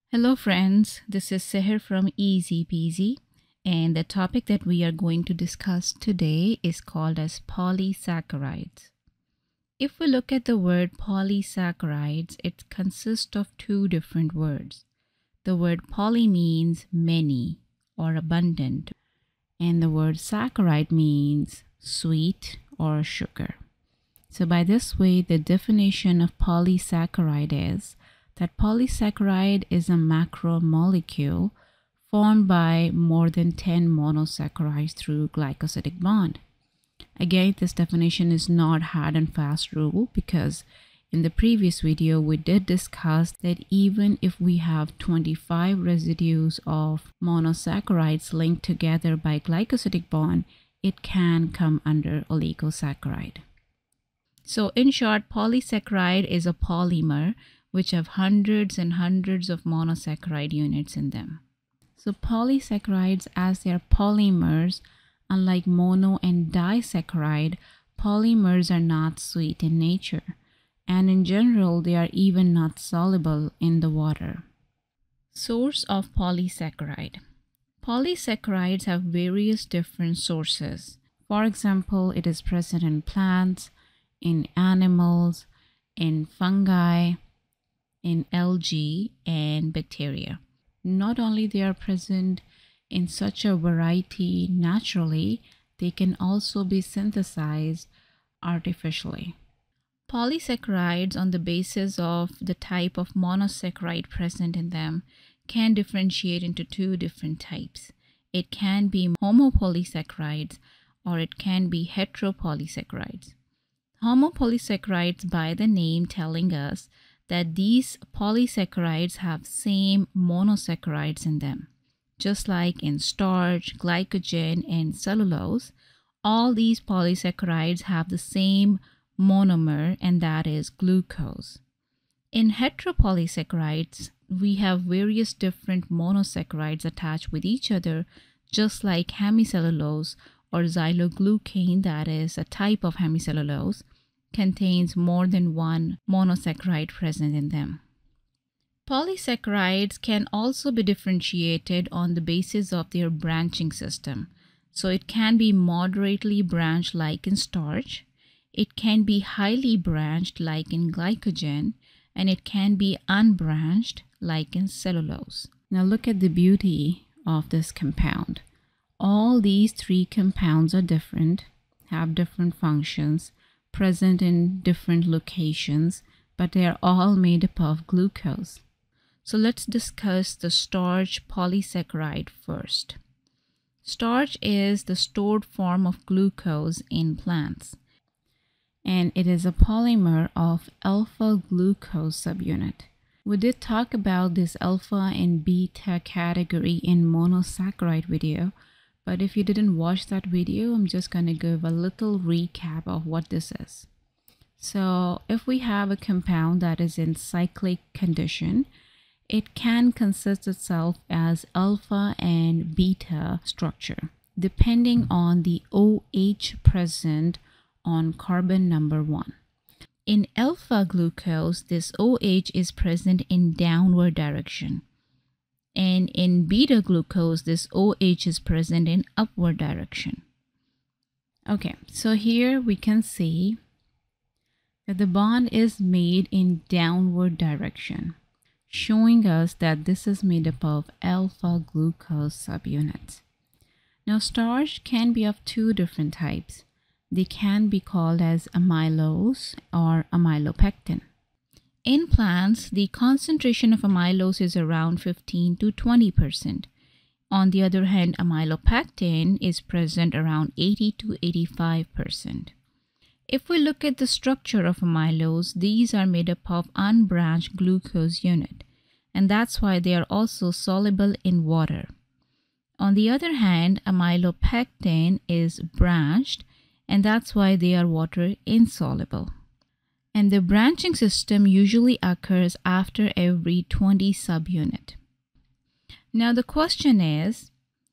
Hello friends, this is Seher from Easy Peasy, and the topic that we are going to discuss today is called as polysaccharides. If we look at the word polysaccharides, it consists of two different words. The word poly means many or abundant, and the word saccharide means sweet or sugar. So by this way, the definition of polysaccharide is that polysaccharide is a macromolecule formed by more than 10 monosaccharides through glycosidic bond. Again, this definition is not hard and fast rule because in the previous video we did discuss that even if we have 25 residues of monosaccharides linked together by glycosidic bond, it can come under oligosaccharide. So in short, polysaccharide is a polymer which have hundreds and hundreds of monosaccharide units in them. So polysaccharides, as they are polymers, unlike mono and disaccharide, polymers are not sweet in nature, and in general they are even not soluble in the water. Source of polysaccharide. Polysaccharides have various different sources. For example, it is present in plants, in animals, in fungi, in algae and bacteria. Not only they are present in such a variety naturally, they can also be synthesized artificially. Polysaccharides, on the basis of the type of monosaccharide present in them, can differentiate into two different types. It can be homopolysaccharides or it can be heteropolysaccharides. Homopolysaccharides, by the name telling us that these polysaccharides have same monosaccharides in them. Just like in starch, glycogen, and cellulose, all these polysaccharides have the same monomer, and that is glucose. In heteropolysaccharides, we have various different monosaccharides attached with each other, just like hemicellulose or xyloglucane, that is a type of hemicellulose, contains more than one monosaccharide present in them. Polysaccharides can also be differentiated on the basis of their branching system. So it can be moderately branched like in starch, it can be highly branched like in glycogen, and it can be unbranched like in cellulose. Now look at the beauty of this compound. All these three compounds are different, have different functions, present in different locations, but they are all made up of glucose. So let's discuss the starch polysaccharide first. Starch is the stored form of glucose in plants, and it is a polymer of alpha glucose subunit. We did talk about this alpha and beta category in monosaccharide video, but if you didn't watch that video, I'm just going to give a little recap of what this is. So if we have a compound that is in cyclic condition, it can consist itself as alpha and beta structure, depending on the OH present on carbon number 1. In alpha glucose, this OH is present in downward direction. And in beta glucose, this OH is present in upward direction. Okay, so here we can see that the bond is made in downward direction, showing us that this is made up of alpha glucose subunits. Now, starch can be of two different types. They can be called as amylose or amylopectin. In plants, the concentration of amylose is around 15 to 20%. On the other hand, amylopectin is present around 80 to 85%. If we look at the structure of amylose, these are made up of unbranched glucose unit, and that's why they are also soluble in water. On the other hand, amylopectin is branched, and that's why they are water insoluble. And the branching system usually occurs after every 20 subunit. Now the question is,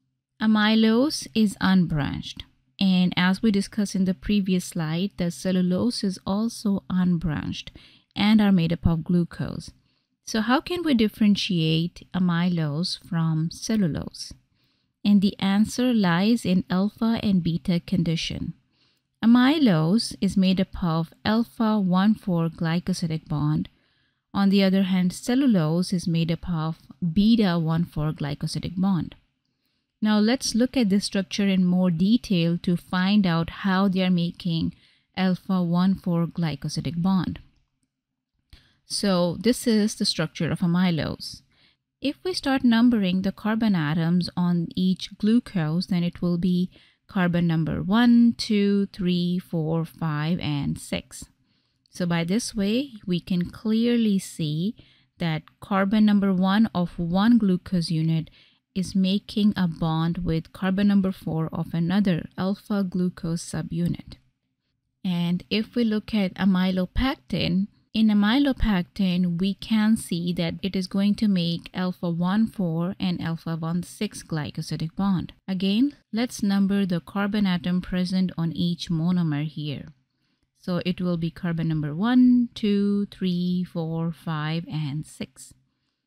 amylose is unbranched, and as we discussed in the previous slide, the cellulose is also unbranched and are made up of glucose. So how can we differentiate amylose from cellulose? And the answer lies in alpha and beta condition. Amylose is made up of alpha 1,4 glycosidic bond. On the other hand, cellulose is made up of beta 1,4 glycosidic bond. Now let's look at this structure in more detail to find out how they are making alpha 1,4 glycosidic bond. So this is the structure of amylose. If we start numbering the carbon atoms on each glucose, then it will be carbon number 1, 2, 3, 4, 5, and 6. So by this way, we can clearly see that carbon number 1 of one glucose unit is making a bond with carbon number 4 of another alpha glucose subunit. And if we look at amylopectin, in amylopectin, we can see that it is going to make alpha 1,4 and alpha 1,6 glycosidic bond. Again, let's number the carbon atom present on each monomer here. So it will be carbon number 1, 2, 3, 4, 5, and 6.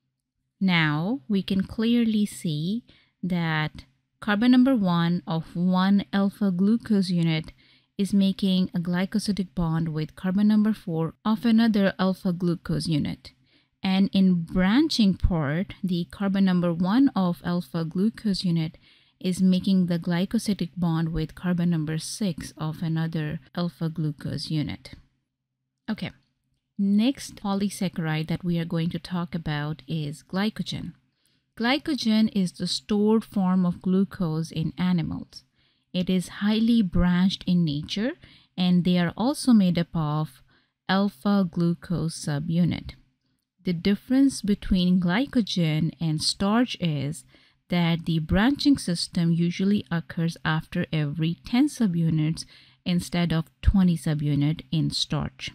Now we can clearly see that carbon number 1 of one alpha glucose unit is making a glycosidic bond with carbon number 4 of another alpha glucose unit. And in branching part, the carbon number 1 of alpha glucose unit is making the glycosidic bond with carbon number 6 of another alpha glucose unit. Okay, next polysaccharide that we are going to talk about is glycogen. Glycogen is the stored form of glucose in animals. It is highly branched in nature, and they are also made up of alpha glucose subunit. The difference between glycogen and starch is that the branching system usually occurs after every 10 subunits instead of 20 subunit in starch.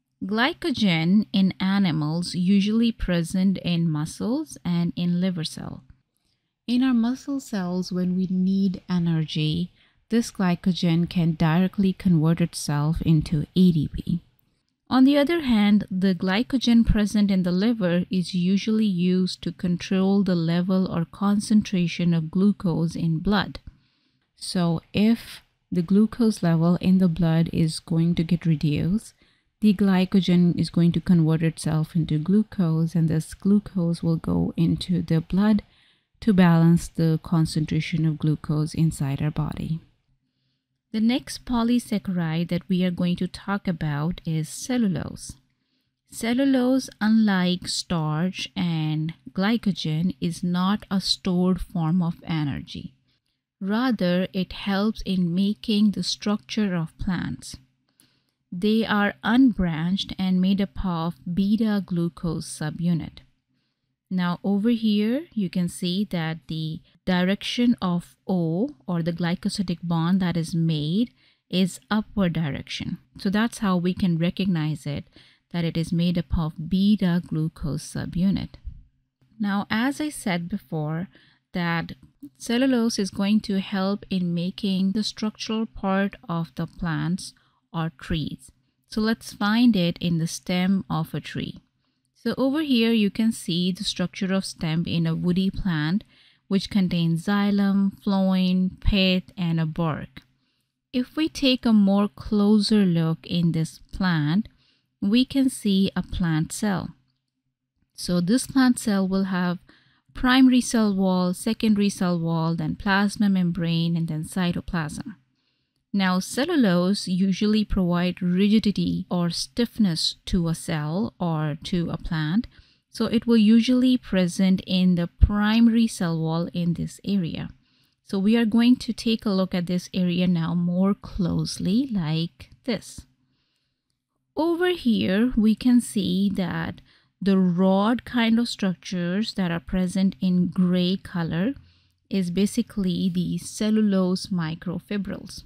Glycogen in animals usually present in muscles and in liver cell. In our muscle cells, when we need energy, this glycogen can directly convert itself into ADP. On the other hand, the glycogen present in the liver is usually used to control the level or concentration of glucose in blood. So if the glucose level in the blood is going to get reduced, the glycogen is going to convert itself into glucose, and this glucose will go into the blood to balance the concentration of glucose inside our body. The next polysaccharide that we are going to talk about is cellulose. Cellulose, unlike starch and glycogen, is not a stored form of energy. Rather, it helps in making the structure of plants. They are unbranched and made up of beta glucose subunit. Now over here, you can see that the direction of O, or the glycosidic bond that is made, is upward direction. So that's how we can recognize it, that it is made up of beta glucose subunit. Now, as I said before, that cellulose is going to help in making the structural part of the plants or trees. So let's find it in the stem of a tree. So over here you can see the structure of stem in a woody plant, which contains xylem, phloem, pith, and a bark. If we take a more closer look in this plant, we can see a plant cell. So this plant cell will have primary cell wall, secondary cell wall, then plasma membrane, and then cytoplasm. Now, cellulose usually provides rigidity or stiffness to a cell or to a plant, so it will usually present in the primary cell wall in this area. So we are going to take a look at this area now more closely, like this. Over here, we can see that the rod kind of structures that are present in gray color is basically the cellulose microfibrils.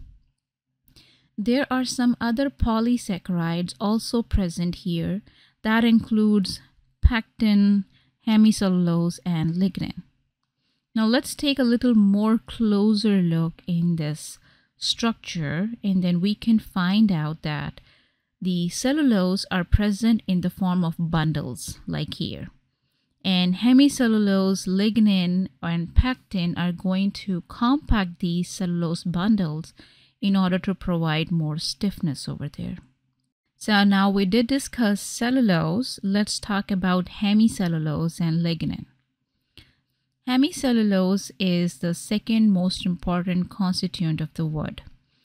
There are some other polysaccharides also present here that includes pectin, hemicellulose, and lignin. Now let's take a little more closer look in this structure, and then we can find out that the cellulose are present in the form of bundles like here. And hemicellulose, lignin, and pectin are going to compact these cellulose bundles in order to provide more stiffness over there. So now we did discuss cellulose. Let's talk about hemicellulose and lignin. Hemicellulose is the second most important constituent of the wood,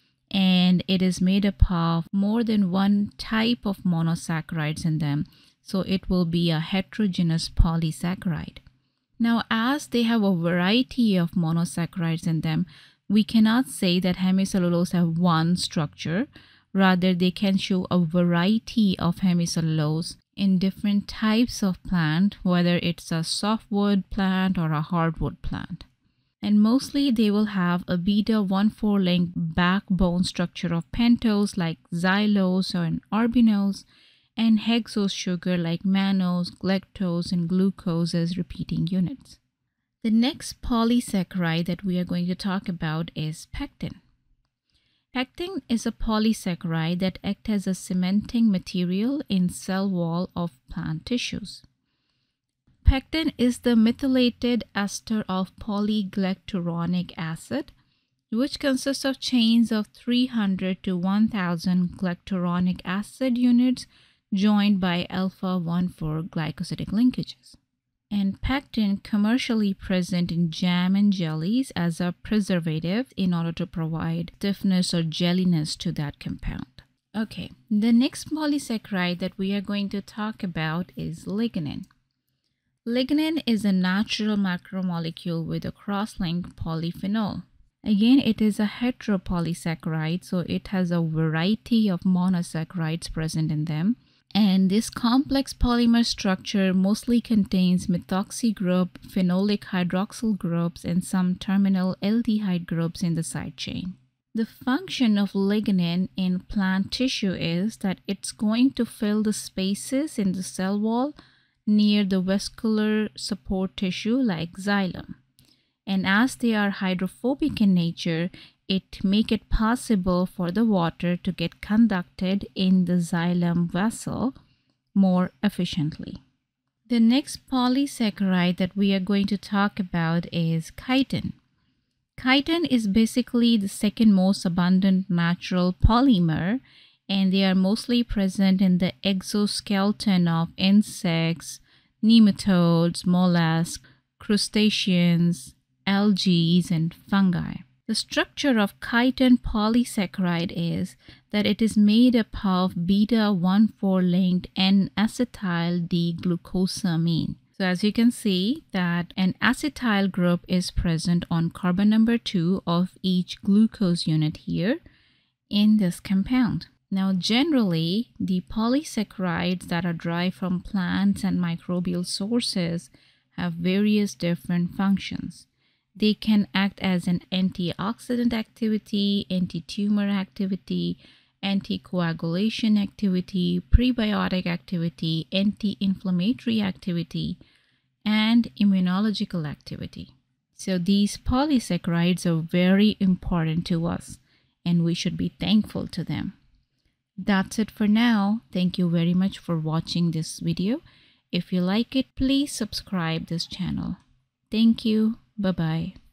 and it is made up of more than one type of monosaccharides in them, so it will be a heterogeneous polysaccharide. Now, as they have a variety of monosaccharides in them, we cannot say that hemicellulose have one structure. Rather, they can show a variety of hemicellulose in different types of plant, whether it's a softwood plant or a hardwood plant. And mostly they will have a beta 1,4 link backbone structure of pentose like xylose or an arbinose, and hexose sugar like mannose, galactose, and glucose as repeating units. The next polysaccharide that we are going to talk about is pectin. Pectin is a polysaccharide that acts as a cementing material in cell wall of plant tissues. Pectin is the methylated ester of polygalacturonic acid, which consists of chains of 300 to 1000 galacturonic acid units joined by alpha 1,4 glycosidic linkages. And pectin commercially present in jam and jellies as a preservative in order to provide stiffness or jelliness to that compound. Okay, the next polysaccharide that we are going to talk about is lignin. Lignin is a natural macromolecule with a cross-linked polyphenol. Again, it is a heteropolysaccharide, so it has a variety of monosaccharides present in them. And this complex polymer structure mostly contains methoxy group, phenolic hydroxyl groups, and some terminal aldehyde groups in the side chain. The function of lignin in plant tissue is that it's going to fill the spaces in the cell wall near the vascular support tissue like xylem. And as they are hydrophobic in nature, it makes it possible for the water to get conducted in the xylem vessel more efficiently. The next polysaccharide that we are going to talk about is chitin. Chitin is basically the second most abundant natural polymer, and they are mostly present in the exoskeleton of insects, nematodes, mollusks, crustaceans, algae, and fungi. The structure of chitin polysaccharide is that it is made up of beta 1,4 linked N-acetyl D-glucosamine. So as you can see that an acetyl group is present on carbon number 2 of each glucose unit here in this compound. Now generally, the polysaccharides that are derived from plants and microbial sources have various different functions. They can act as an antioxidant activity, anti-tumor activity, anticoagulation activity, prebiotic activity, anti-inflammatory activity, and immunological activity. So these polysaccharides are very important to us, and we should be thankful to them. That's it for now. Thank you very much for watching this video. If you like it, please subscribe this channel. Thank you. Bye-bye.